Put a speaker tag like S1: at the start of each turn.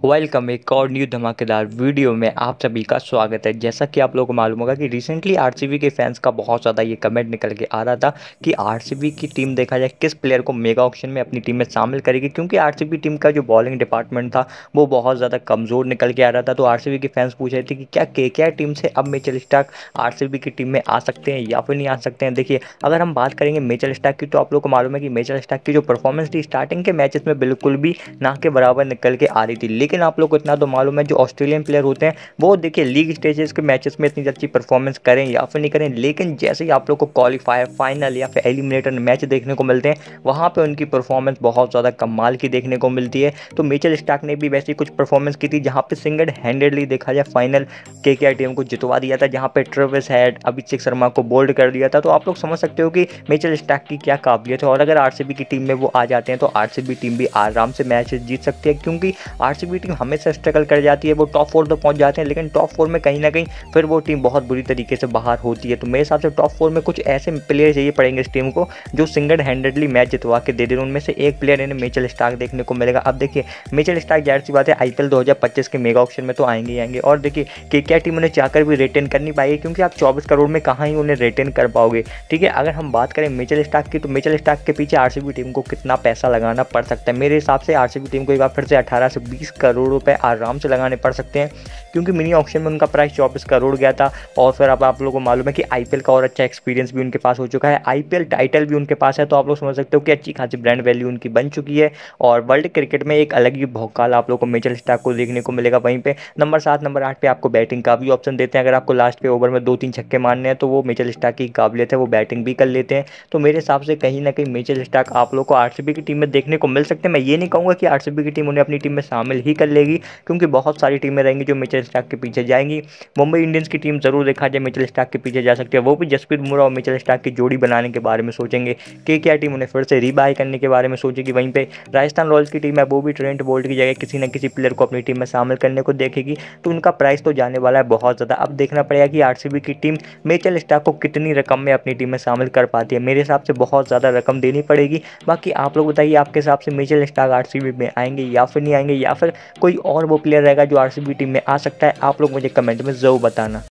S1: Welcome एक और new धमाकेदार वीडियो में आप सभी का स्वागत है। जैसा कि आप लोगों को मालूम होगा कि रिसेंटली आरसीबी के फैंस का बहुत ज़्यादा ये कमेंट निकल के आ रहा था कि आरसीबी की टीम देखा जाए किस प्लेयर को मेगा ऑक्शन में अपनी टीम में शामिल करेगी, क्योंकि आरसीबी टीम का जो बॉलिंग डिपार्टमेंट था वो बहुत ज़्यादा कमज़ोर निकल के आ रहा था। तो आरसीबी के फैंस पूछ रहे थे कि क्या केकेआर टीम से अब मिचेल स्टार्क आरसीबी की टीम में आ सकते हैं या फिर नहीं आ सकते हैं। देखिए, अगर हम बात करेंगे मिचेल स्टार्क की, तो आप लोग को मालूम है कि मिचेल स्टार्क की जो परफॉर्मेंस थी स्टार्टिंग के मैचेस में बिल्कुल भी ना के बराबर निकल के आ रही थी। लेकिन आप लोग को इतना तो मालूम है, जो ऑस्ट्रेलियन प्लेयर होते हैं वो देखिए लीग स्टेजेस के मैचेस में इतनी अच्छी परफॉर्मेंस करें या फिर नहीं करें, लेकिन जैसे ही आप लोग को क्वालिफायर, फाइनल या फिर एलिमिनेटर मैच देखने को मिलते हैं वहाँ पे उनकी परफॉर्मेंस बहुत ज़्यादा कमाल की देखने को मिलती है। तो मिचेल स्टार्क ने भी वैसी कुछ परफॉर्मेंस की थी जहाँ पे सिंगल हैंडेडली देखा जाए फाइनल केकेआर टीम को जितवा दिया था, जहाँ पे ट्रेविस हेड, अभिषेक शर्मा को बोल्ड कर दिया था। तो आप लोग समझ सकते हो कि मिचेल स्टार्क की क्या काबिलियत है। और अगर आरसीबी की टीम में वो आ जाते हैं तो आरसीबी टीम भी आराम से मैच जीत सकती है, क्योंकि आरसीबी टीम हमेशा स्ट्रगल कर जाती है। वो टॉप 4 तो पहुंच जाते हैं, लेकिन टॉप 4 में कहीं ना कहीं फिर वो टीम बहुत बुरी तरीके से बाहर होती है। तो मेरे हिसाब से टॉप 4 में कुछ ऐसे प्लेयर चाहिए पड़ेंगे इस टीम को जो सिंगल हैंडेडली मैच जितवा के दे दे। उनमें से एक प्लेयर इन्हें मिचेल स्टार्क देखने को मिलेगा। अब देखिए, मिचेल स्टार्क जाहिर सी बात है आईपीएल 2025 के मेगा ऑक्शन में तो आएंगे ही आएंगे। और देखिए, केकेआर टीम उन्हें चाहकर भी रिटेन कर नहीं पाएगी, क्योंकि आप 24 करोड़ में कहाँ ही उन्हें रिटेन कर पाओगे। ठीक है, अगर हम बात करें मिचेल स्टार्क की, तो मिचेल स्टार्क के पीछे आरसीबी टीम को कितना पैसा लगाना पड़ सकता है। मेरे हिसाब से आरसीबी टीम को एक बार फिर से 18 से 20 करोड़ रुपए आराम से लगाने पड़ सकते हैं, क्योंकि मिनी ऑक्शन में उनका प्राइस 24 करोड़ गया था। और फिर अब आप लोगों को मालूम है कि आईपीएल का और अच्छा एक्सपीरियंस भी उनके पास हो चुका है, आईपीएल टाइटल भी उनके पास है। तो आप लोग समझ सकते हो कि अच्छी खासी ब्रांड वैल्यू उनकी बन चुकी है। और वर्ल्ड क्रिकेट में एक अलग ही भौकाल आप लोग को मिचेल स्टार्क को देखने को मिलेगा। वहीं पे नंबर 7, नंबर 8 पे आपको बैटिंग का भी ऑप्शन देते हैं। अगर आपको लास्ट पे ओवर में 2-3 छक्के मारने हैं तो वो मिचेल स्टार्क की काबिलियत है, वो बैटिंग भी कर लेते हैं। तो मेरे हिसाब से कहीं ना कहीं मिचेल स्टार्क आप लोग को आरसीबी की टीम में देखने को मिल सकते हैं। मैं ये नहीं कहूँगा कि आरसीबी की टीम उन्हें अपनी टीम में शामिल ही कर लेगी, क्योंकि बहुत सारी टीमें रहेंगी जो मिचेल स्टार्क के पीछे जाएंगी। मुंबई इंडियंस की टीम जरूर देखा जाए मिचेल स्टार्क के पीछे जा सकती है, वो भी जसप्रीत बुमराह और मिचेल स्टार्क की जोड़ी बनाने के बारे में सोचेंगे। केकेआर टीम उन्हें फिर से रीबाय करने के बारे में सोचेगी। वहीं पे राजस्थान रॉयल्स की टीम है, वो भी ट्रेंट बोल्ट की जगह किसी न किसी प्लेयर को अपनी टीम में शामिल करने को देखेगी। तो उनका प्राइस तो जाने वाला है बहुत ज़्यादा। अब देखना पड़ेगा कि आरसीबी की टीम मिचेल स्टार्क को कितनी रकम में अपनी टीम में शामिल कर पाती है। मेरे हिसाब से बहुत ज़्यादा रकम देनी पड़ेगी। बाकी आप लोग बताइए, आपके हिसाब से मिचेल स्टार्क आरसीबी में आएंगे या फिर नहीं आएंगे, या फिर कोई और वो प्लेयर रहेगा जो आरसीबी टीम में आ सकता है। आप लोग मुझे कमेंट में ज़रूर बताना।